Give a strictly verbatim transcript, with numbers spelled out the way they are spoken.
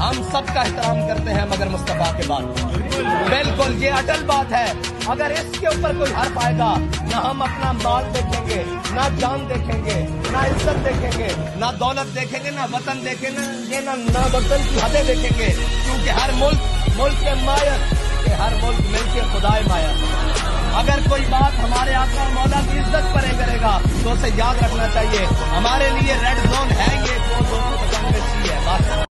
हम सबका एहतराम करते हैं मगर मुस्तफा के बाद। बिल्कुल ये अटल बात है। अगर इसके ऊपर कोई हर्फ आएगा, ना हम अपना माल देखेंगे, ना जान देखेंगे, ना इज्जत देखेंगे, ना दौलत देखेंगे, ना वतन देखेंगे, ना ना वतन की हदें देखेंगे, क्योंकि हर मुल्क मुल्क के मायर के हर मुल्क मिलके खुदाए मायर। अगर कोई बात हमारे आका मौला की इज्जत पर करेगा तो उसे याद रखना चाहिए, हमारे लिए रेड जोन है ये, जो दो सौ पचानवे सी है।